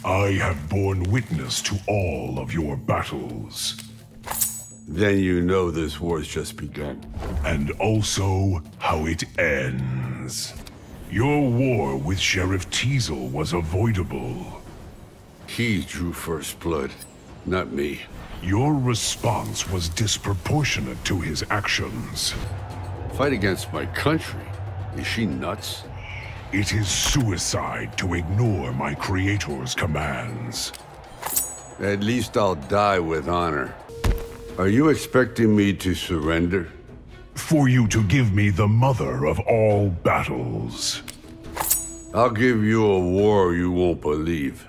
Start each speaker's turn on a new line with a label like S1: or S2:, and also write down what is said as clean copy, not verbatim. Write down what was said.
S1: I have borne witness to all of your battles.
S2: Then you know this war's just begun.
S1: And also how it ends. Your war with Sheriff Teasel was avoidable.
S2: He drew first blood, not me.
S1: Your response was disproportionate to his actions.
S2: Fight against my country? Is she nuts?
S1: It is suicide to ignore my creator's commands.
S2: At least I'll die with honor. Are you expecting me to surrender?
S1: For you to give me the mother of all battles.
S2: I'll give you a war you won't believe.